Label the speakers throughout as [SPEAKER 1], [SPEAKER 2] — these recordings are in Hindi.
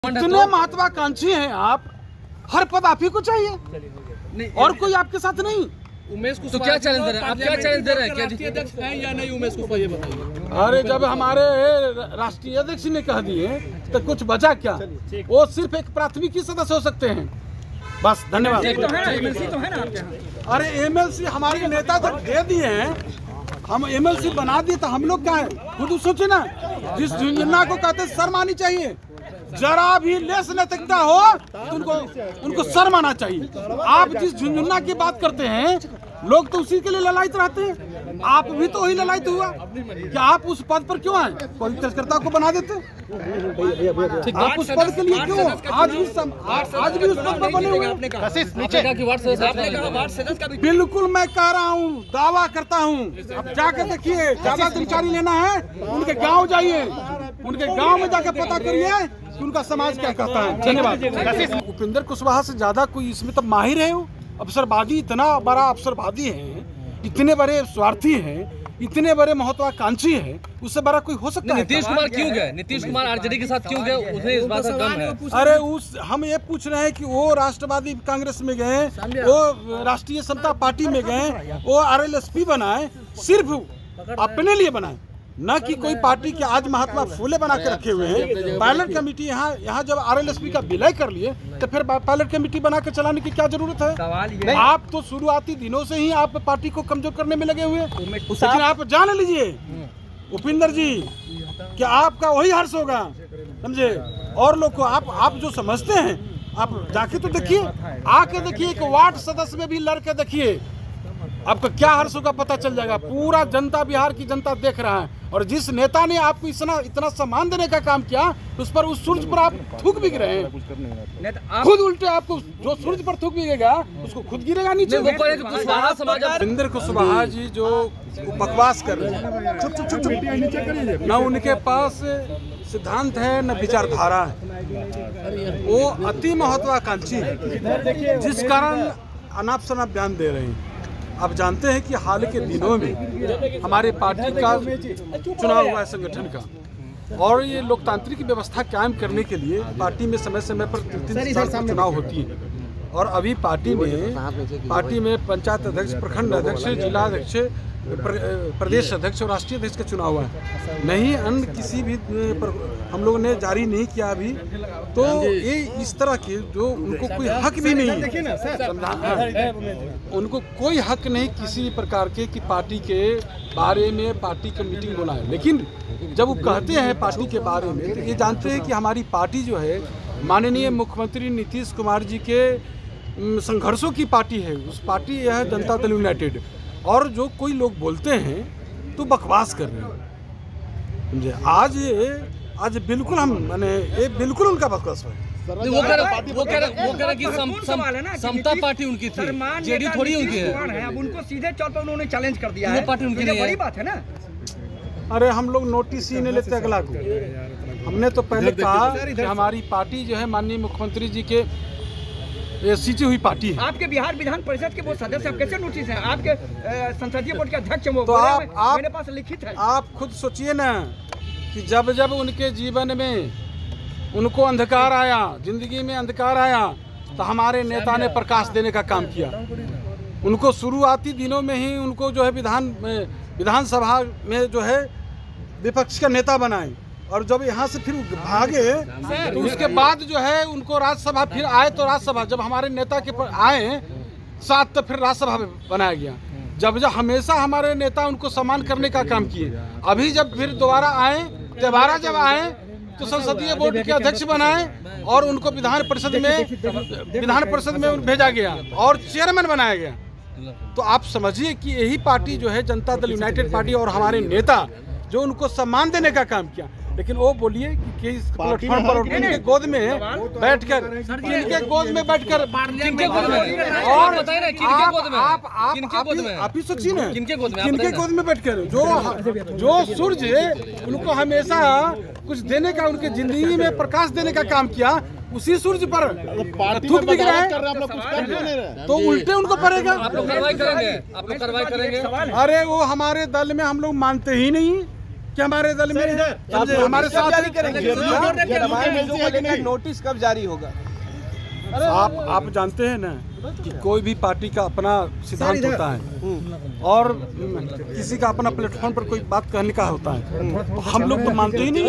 [SPEAKER 1] इतने महत्वाकांक्षी हैं आप, हर पद आप ही को चाहिए और कोई आपके साथ नहीं।
[SPEAKER 2] उमेश को तो क्या चैलेंज दे रहे हैं आप? क्या चैलेंज दे रहे हैं? क्या अध्यक्ष हैं या नहीं उमेश को ये बताइए।
[SPEAKER 1] अरे जब हमारे राष्ट्रीय अध्यक्ष ने कह दिए तो कुछ बचा क्या? वो सिर्फ एक प्राथमिकी सदस्य हो सकते हैं बस। धन्यवाद।
[SPEAKER 2] तो है ना आपके यहाँ?
[SPEAKER 1] अरे एमएलसी हमारे नेता तक दे दिए हैं, हम एमएलसी बना दिए तो हम लोग क्या है खुद सोचे ना। जिस झुंझुनू को कहते शर्म आनी चाहिए, जरा भी लेस नैतिकता हो तो उनको शर्म आना चाहिए। आप जिस झुंझुनू की बात करते हैं लोग तो उसी के लिए ललायत रहते हैं, आप भी तो वही ललायत हुआ कि आप उस पद पर क्यों आए? कोई तस्करता को बना देते आप उस पद के लिए क्यों? आज भी उस पद पर बने हुए हैं। बिल्कुल मैं कह रहा हूँ, दावा करता हूँ। अब जाकर देखिए, ज्यादा जानकारी लेना है उनके गाँव जाइए, उनके गाँव में जाकर पता करिए उनका समाज क्या कहता है। धन्यवाद। उपेंद्र कुशवाहा से ज्यादा कोई इसमें तब माहिर है। वो अवसरवादी, इतना बड़ा अवसरवादी है, इतने बड़े स्वार्थी हैं, इतने बड़े महत्वाकांक्षी हैं, उससे बड़ा कोई हो सकता है?
[SPEAKER 2] नीतीश कुमार क्यों गए? नीतीश कुमार आरजेडी के साथ क्यों गए? उन्हें इस बात का गम है।
[SPEAKER 1] अरे हम ये पूछ रहे हैं कि वो राष्ट्रवादी कांग्रेस में गए, वो राष्ट्रीय समता पार्टी में गए, वो आरएलएसपी बनाए, सिर्फ अपने लिए बनाए, न कि कोई पार्टी के। आज महात्मा फूले बना के रखे हुए हैं। पायलट कमेटी यहाँ जब आरएलएसपी का विलय कर लिए तो फिर पायलट कमेटी बना के चलाने की क्या जरूरत है? आप तो शुरुआती दिनों से ही आप पार्टी को कमजोर करने में लगे हुए हैं। लेकिन आप जान लीजिए उपेंद्र जी कि आपका वही हर्ष होगा, समझे। और लोग को आप जो समझते हैं आप जाके तो देखिए, आके देखिए, एक वार्ड सदस्य में भी लड़ के देखिए, आपको क्या हर्ष होगा पता चल जाएगा। पूरा जनता, बिहार की जनता देख रहा है। और जिस नेता ने आपको इतना सम्मान देने का काम किया उस सूरज पर आप थूक भी रहे हैं। खुद उल्टे आपको जो सूरज पर थूक बिगेगा उसको खुद गिरेगा नीचे। उपेंद्र कुशवाहा जी जो बकवास कर रहे हैं, न उनके पास सिद्धांत है न विचारधारा है। वो अति महत्वाकांक्षी है, जिस कारण अनाप शनाप बयान दे रहे हैं। आप जानते हैं कि हाल के दिनों में हमारे पार्टी का चुनाव हुआ है संगठन का, और ये लोकतांत्रिक व्यवस्था कायम करने के लिए पार्टी में समय समय पर 3 साल चुनाव होती है। और अभी पार्टी में पंचायत अध्यक्ष, प्रखंड अध्यक्ष, जिला अध्यक्ष, प्रदेश अध्यक्ष और राष्ट्रीय अध्यक्ष का चुनाव हुआ है। नहीं अन्य किसी भी हम लोगों ने जारी नहीं किया अभी। तो ये इस तरह के जो उनको कोई हक भी नहीं है, उनको कोई हक नहीं किसी प्रकार के कि पार्टी के बारे में पार्टी की मीटिंग बुलाए। लेकिन जब वो कहते हैं पार्टी के बारे में तो ये जानते हैं कि हमारी पार्टी जो है माननीय मुख्यमंत्री नीतीश कुमार जी के संघर्षों की पार्टी है। उस पार्टी यह है जनता दल यूनाइटेड। और जो कोई लोग बोलते हैं तो बकवास कर रहे हैं, समझे। आज बिल्कुल हम ये बिल्कुल उनका बकवास है।
[SPEAKER 2] वो कह रहा कि समता पार्टी उनकी थी, जेडीयू थोड़ी उनकी है।
[SPEAKER 3] अब उनको सीधे तौर पर उन्होंने चैलेंज कर दिया है।
[SPEAKER 2] पार्टी उनकी
[SPEAKER 3] बड़ी बात है ना।
[SPEAKER 1] अरे हम लोग नोटिस ही नहीं लेते अगला को। हमने तो पहले कहा कि हमारी पार्टी जो है माननीय मुख्यमंत्री जी के सीटी हुई पार्टी है।
[SPEAKER 3] आपके बिहार विधान परिषद के वो सदस्य आप कैसे नोटिस हैं? आपके संसदीय बोर्ड के अध्यक्ष हैं वो,
[SPEAKER 1] तो
[SPEAKER 3] मेरे पास लिखित है।
[SPEAKER 1] आप खुद सोचिए ना कि जब जब उनके जीवन में उनको अंधकार आया, जिंदगी में अंधकार आया, तो हमारे नेता ने प्रकाश देने का काम किया। उनको शुरुआती दिनों में ही उनको जो है विधानसभा में जो है विपक्ष का नेता बनाए, और जब यहाँ से फिर भागे तो उसके बाद जो है उनको राज्यसभा फिर आए। तो राज्यसभा जब हमारे नेता के आए साथ तो फिर राज्यसभा में बनाया गया। जब हमेशा हमारे नेता उनको सम्मान करने का काम किए। अभी जब फिर दोबारा आए तो संसदीय बोर्ड के अध्यक्ष बनाए और उनको विधान परिषद में भेजा गया और चेयरमैन बनाया गया। तो आप समझिए कि यही पार्टी जो है जनता दल यूनाइटेड पार्टी और हमारे नेता जो उनको सम्मान देने का काम किया। लेकिन वो बोलिए कि इस प्लेटफॉर्म पर उनके गोद में बैठकर, किनके गोद में बैठकर, और आप ही सोचिए ना किनके गोद में बैठकर जो सूर्य उनको हमेशा कुछ देने का, उनके जिंदगी में प्रकाश देने का काम किया, उसी सूर्य पर थूक बिक रहा है तो उल्टे उनको पड़ेगा।
[SPEAKER 2] आप लोग कार्रवाई करेंगे?
[SPEAKER 1] अरे वो हमारे दल में हम लोग मानते ही नहीं कि हमारे दल में हमारे साथ
[SPEAKER 4] नोटिस कब जारी होगा?
[SPEAKER 1] आप जानते हैं ना कि कोई भी पार्टी का अपना सिद्धांत होता है और किसी का अपना प्लेटफॉर्म पर कोई बात कहने का होता है, तो हम लोग तो मानते ही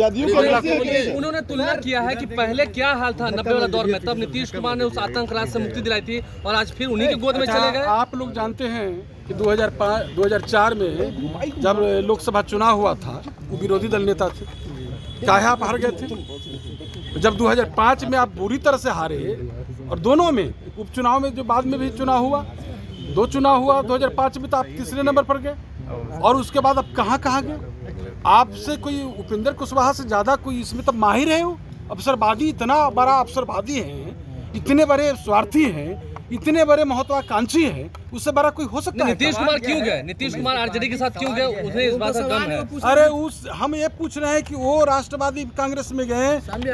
[SPEAKER 1] नहीं।
[SPEAKER 2] उन्होंने तुलना किया है कि पहले क्या हाल था 90 वाला दौर में, तब नीतीश कुमार ने उस आतंक राज से मुक्ति दिलाई थी और आज फिर उन्हीं की गोद में चले गए।
[SPEAKER 1] आप लोग जानते हैं कि 2004 में जब लोकसभा चुनाव हुआ था, वो विरोधी दल नेता थे, काहे आप हार गए थे? जब 2005 में आप बुरी तरह से हारे और दोनों में उपचुनाव में जो बाद में भी चुनाव हुआ, 2 चुनाव हुआ 2005 में, तो आप तीसरे नंबर पर गए और उसके बाद आप कहाँ गए? आपसे कोई उपेंद्र कुशवाहा से ज़्यादा कोई इसमें तब माहिर है? वो अवसरवादी, इतना बड़ा अवसरवादी है, इतने बड़े स्वार्थी हैं, इतने बड़े महत्वाकांक्षी है, उससे बड़ा कोई हो सकता है?
[SPEAKER 2] नीतीश कुमार क्यों गए? नीतीश कुमार आरजेडी के साथ क्यों गए? उन्हें इस बात का गम है।
[SPEAKER 1] अरे हम ये पूछ रहे हैं कि वो राष्ट्रवादी कांग्रेस में गए,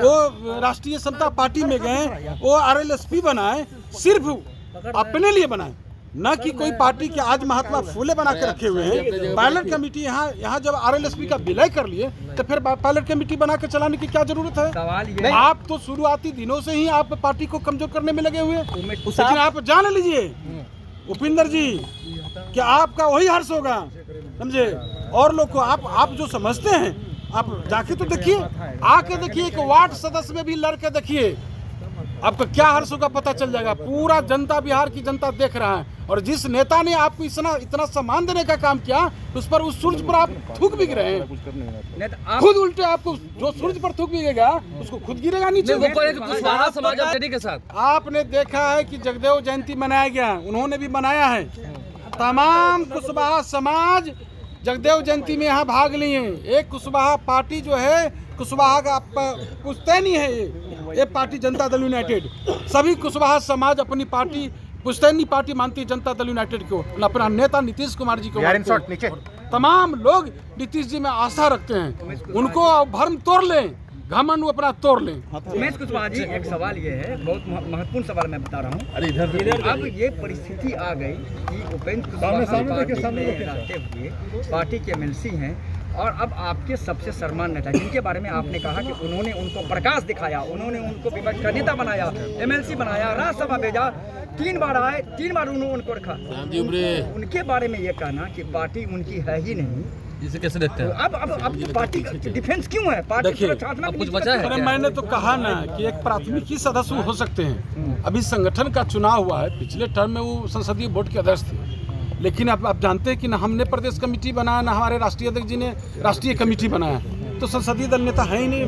[SPEAKER 1] वो राष्ट्रीय समता पार्टी में गए, वो RLSP बनाए, सिर्फ अपने लिए बनाए, न कि कोई पार्टी के आज महात्मा फूले बना के रखे हुए हैं। पायलट कमेटी यहाँ जब RLSP का विलय कर लिए तो फिर पायलट कमेटी बना के चलाने की क्या जरूरत है? आप तो शुरुआती दिनों से ही आप पार्टी को कमजोर करने में लगे हुए हैं। लेकिन आप जान लीजिए उपेंद्र जी कि आपका वही हर्ष होगा, समझे? और लोग को आप जो समझते हैं, आप जाके तो देखिए, आके देखिए, एक वार्ड सदस्य में भी लड़ के देखिए, आपका क्या हर्ष होगा पता चल जाएगा। पूरा जनता, बिहार की जनता देख रहा है। और जिस नेता ने आपको इतना सम्मान देने का काम किया, उस पर, उस सूरज पर आप थूक भी रहे हैं। खुद उल्टे आपको जो सूरज पर थूक बिगेगा उसको खुद गिरेगा नीचे।
[SPEAKER 2] कुशवाहा समाज आरजेडी के साथ
[SPEAKER 1] आपने देखा है कि जगदेव जयंती मनाया गया, उन्होंने भी मनाया है। तमाम कुशवाहा समाज जगदेव जयंती में यहाँ भाग लिए। एक कुशवाहा पार्टी जो है, कुशवाहा का पुश्तैनी है ये पार्टी जनता दल यूनाइटेड। सभी कुशवाहा समाज अपनी पार्टी पुश्तैनी पार्टी मानती है जनता दल यूनाइटेड को, अपना नेता नीतीश कुमार जी को। तमाम लोग नीतीश जी में आस्था रखते हैं, उनको भरम तोड़ लें, घमंड वो अपना तोड़ लें।
[SPEAKER 3] उमेश कुशवाहा जी, एक सवाल ये है, बहुत महत्वपूर्ण सवाल मैं बता रहा हूँ। अब ये परिस्थिति आ गई कि उपेंद्र कुशवाहा रहते हुए पार्टी के MLC हैं और अब आपके सबसे सम्मान नेता, जिनके बारे में आपने कहा कि उन्होंने उनको प्रकाश दिखाया, उन्होंने उनको विपक्ष का नेता बनाया, MLC बनाया, राज्यसभा भेजा, 3 बार आए, 3 बार उन्होंने उनको रखा। उनके बारे में ये कहना कि पार्टी उनकी है ही नहीं,
[SPEAKER 2] इसे कैसे देखते हैं?
[SPEAKER 3] अब पार्टी का डिफेंस क्यों है? पार्टी
[SPEAKER 2] कुछ बचा है?
[SPEAKER 1] अरे मैंने तो कहा ना कि एक प्राथमिक ही सदस्य हो सकते हैं। अभी संगठन का चुनाव हुआ है, पिछले टर्म में वो संसदीय बोर्ड के अध्यक्ष थे, लेकिन अब आप जानते हैं कि ना हमने प्रदेश कमेटी बनाया, ना हमारे राष्ट्रीय अध्यक्ष जी ने राष्ट्रीय कमेटी बनाया, तो संसदीय दल नेता है ही नहीं।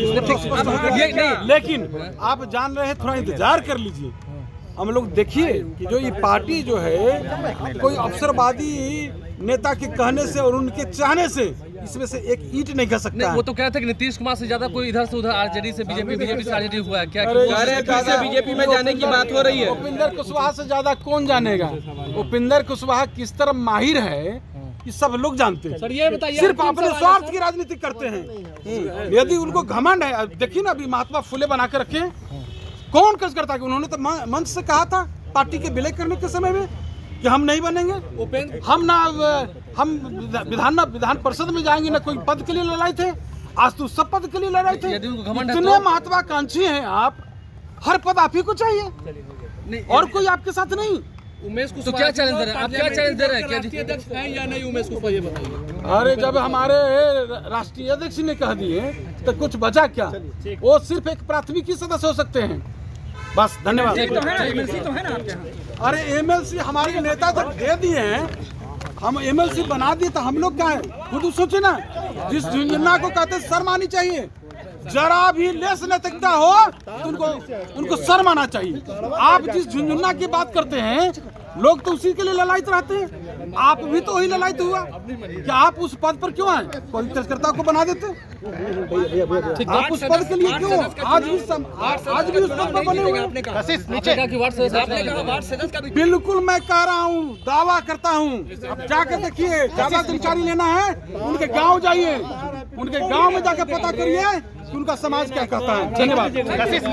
[SPEAKER 1] लेकिन आप जान रहे हैं, थोड़ा इंतजार कर लीजिए। हम लोग देखिए कि जो ये पार्टी जो है, कोई अवसरवादी नेता के कहने से और उनके चाहने से इसमें से एक ईंट नहीं खा सकता है।
[SPEAKER 2] वो तो कहते हैं कि नीतीश कुमार से ज्यादा कोई इधर से उधर आरजेडी से बीजेपी से आरजेडी हुआ है क्या?
[SPEAKER 4] बीजेपी में जाने की बात हो रही है।
[SPEAKER 1] उपेंद्र कुशवाहा से ज्यादा कौन जानेगा? उपेंद्र कुशवाहा किस तरह माहिर है कि सब लोग जानते हैं।
[SPEAKER 2] सर ये बताइए,
[SPEAKER 1] सिर्फ अपने स्वार्थ की राजनीति करते हैं। यदि उनको घमंड है, देखिए ना अभी महात्मा फूले बना के रखे, कौन कस करता है? उन्होंने तो मंच से कहा था पार्टी के विलय करने के समय में कि हम नहीं बनेंगे, हम विधान परिषद में जाएंगे, ना कोई पद के लिए लड़ाई थे। आज तो सब पद के लिए लड़ाई थे। इतने महत्वाकांक्षी हैं आप, हर पद आप ही को चाहिए और कोई आपके साथ नहीं।
[SPEAKER 2] उमेश कुशवाहा तो क्या चैलेंज दे रहे हैं आप? क्या चैलेंज दे रहे हैं? राष्ट्रीय अध्यक्ष हैं या नहीं उमेश कुशवाहा, ये बताइए।
[SPEAKER 1] अरे जब हमारे राष्ट्रीय अध्यक्ष ने कह दिए तो कुछ बचा क्या? वो सिर्फ एक प्राथमिक ही सदस्य हो सकते हैं, बस। धन्यवाद। अरे MLC हमारे नेता तक दे दिए हैं, हम MLC बना दिए तो हम लोग क्या है? खुद सोचे ना, जिस झुंझुन्ना को कहते शर्म आनी चाहिए, जरा भी लेस नैतिकता हो तो उनको शर्म आना चाहिए। आप जिस झुंझुन्ना की बात करते हैं, लोग तो उसी के लिए ललायित रहते हैं। आप भी तो वही ललायित हुआ कि आप उस पद पर क्यों आए? कोई तस्करता को बना देते। आप उस पद के लिए क्यों आज भी उस पद पर बने हुए? बिल्कुल मैं कह रहा हूँ, दावा करता हूँ। अब जाकर देखिए, ज्यादा जानकारी लेना है उनके गाँव जाइए, उनके गाँव में जाकर पता करिए कि उनका समाज क्या कहता है। धन्यवाद।